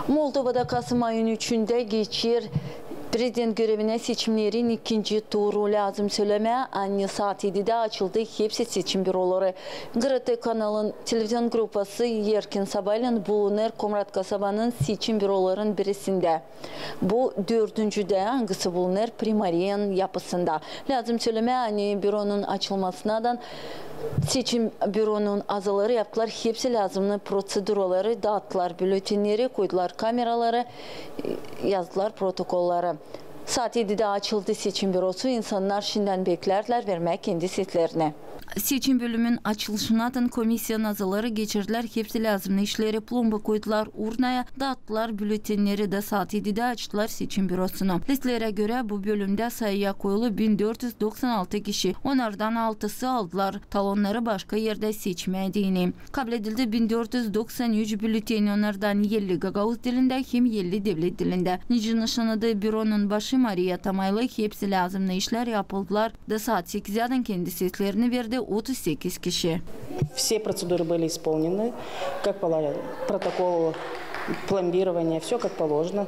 Moldova'da Kasım ayının 3'ünde geçir prezident görevine seçimlerin ikinci turu lazım söyleme. Aynı saat 7'de açıldı hepsi seçim büroları. GRT kanalın televizyon grupası Yerkin Sabaylan bulunur Komrat Kasaba'nın seçim büroların birisinde. Bu dördüncüde hangisi bulunur Primariyen yapısında. Lazım söyleme aynı büronun açılmasından seçim büronun azaları yaptılar. Hepsi lazımlı proseduraları dağıttılar. Bültenleri koydular, kameraları yazdılar, protokolları. Saat 7'de açıldı seçim bürosu. İnsanlar şimdiden beklerler vermek kendi setlerine. Seçim bölümün açılışından komisyon azaları geçirdiler. Hepsi lazımlı işleri plomba koydular urnaya, dağıttılar bültenleri de saat 7'de açtılar seçim bürosunu. Listelere göre bu bölümde sayıya koyulu 1496 kişi. Onlardan 6'sı aldılar. Talonları başka yerde seçmediğini. Kabul edildi 1493 bülteni, onlardan 50 Gagavuz dilinde hem 50 devlet dilinde. Nice nişanıdı büronun başı Maria Tamaylı. Hepsi lazımlı işler yapıldılar. Da saat 8'den kendi setlerini verdi 38 kişi. Все процедуры были исполнены, как положено, протокол пломбирования, все как положено.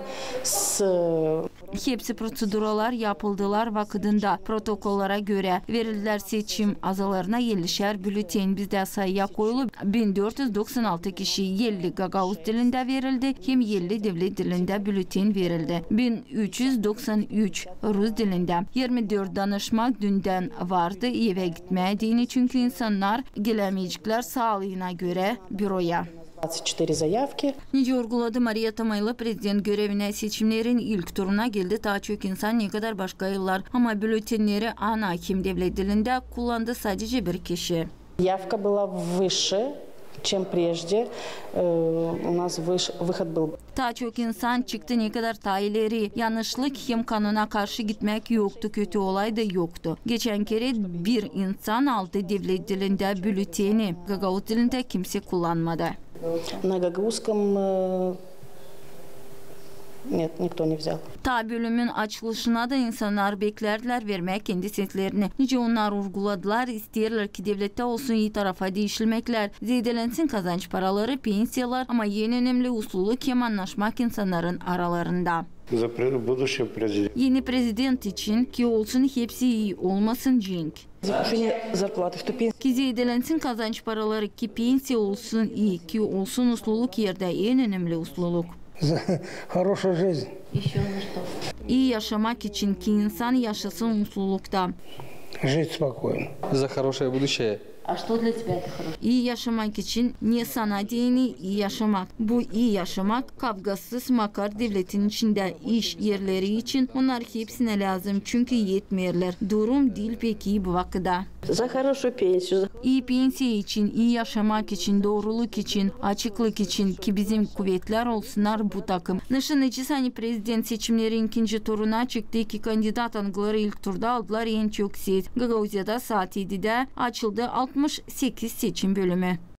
Hepsi proseduralar yapıldılar vakıdında. Protokollara göre verildiler seçim azalarına 50'şer bülten. Bizde sayıya koyulup 1496 kişi 50 Gagavuz dilinde verildi. Hem 50 devlet dilinde bülten verildi. 1393 Rus dilinde. 24 danışmak dünden vardı eve gitmediğini çünkü insanlar gelemeyecekler sağlığına göre büroya. 24 заявки. Nice vurguladı Maria Tamaylı prezident görevine seçimlerin ilk turuna geldi. Daha çok insan ne kadar başka yıllar ama bültenleri ana kim devlet dilinde kullandı sadece bir kişi. Явка была выше, чем прежде. У нас выход был. Daha çok insan çıktı ne kadar daha ileri. Yanlışlık hem kanuna karşı gitmek yoktu, kötü olay da yoktu. Geçen kere bir insan aldı devlet dilinde bülteni. Gagavuz dilinde kimse kullanmadı. На гагаузском нет, никто не взял. Ta bölümün açılışına da insanlar beklerdiler vermek kendi setlerini. Nice onlar vurguladılar, isterler ki devlette olsun iyi tarafa değişilmekler, zedelensin kazanç paraları, pensiyalar ama en önemli usulü hem anlaşmak insanların aralarında. Yeni prezident için ki olsun hepsi iyi olmasın cenk. Ki zedelensin kazanç paraları, ki pensiya olsun iyi, ki olsun usluluk yerde en önemli usluluk. Хорошая жизнь. İyi yaşamak için ki insan yaşasın uslulukta. Жить спокойно. За хорошее будущее. А что для тебя это хорошо? İyi yaşamak için ne sana dini iyi yaşamak. Bu iyi yaşamak kavgasız makar devletin içinde iş yerleri için onlar hepsine lazım çünkü yetmiyorlar. Durum değil pek iyi bu vakıda. За хорошую пенсию. İyi pensiye için, iyi yaşamak için, doğruluk için, açıklık için ki bizim kuvvetler olsunlar bu takım. Nişanıcı sani prezident seçimleri ikinci turuna çıktı. İki kandidat angıları ilk turda aldılar en çok ses. Gagavuzya'da saat 7'de açıldı 68 seçim bölümü.